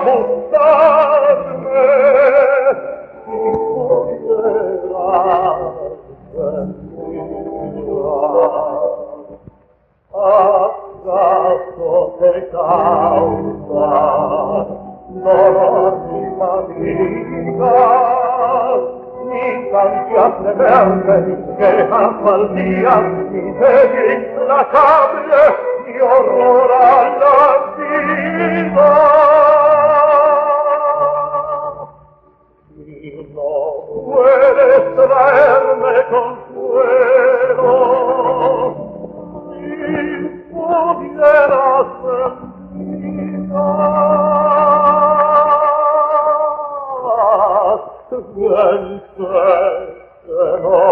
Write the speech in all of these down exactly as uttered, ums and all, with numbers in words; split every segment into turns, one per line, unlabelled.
buscarme, si pudieras venir, acaso te causa dolor mi fatiga, insaciable verte, que al día mi sed implacable, mi horror a la vida. Y no puedes traerme consuelo, si pudieras venir, bien sé que no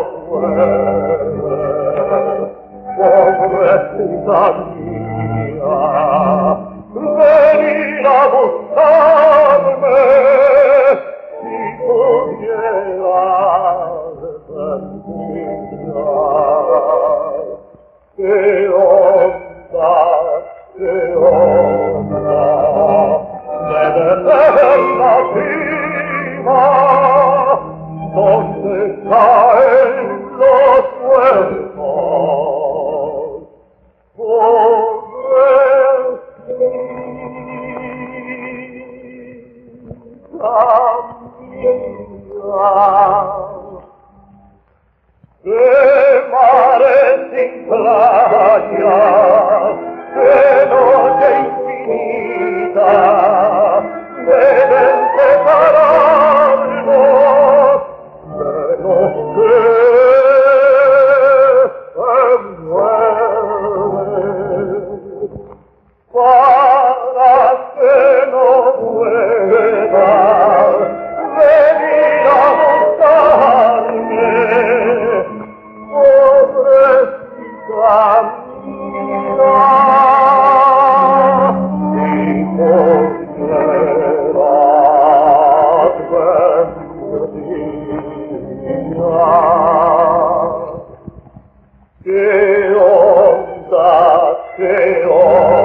puedes, pobrecita mía, venir a buscarme, si pudieras venir. ¡Qué onda, qué onda, debe ser la cima donde caen los cuerpos! ¡Qué mares sin playa! ¡Qué noche infinita! Deben separarnos de los que se mueren, para que no puedas venir a buscarme, pobrecita mía, si pudieras venir. ¡Qué onda, qué onda!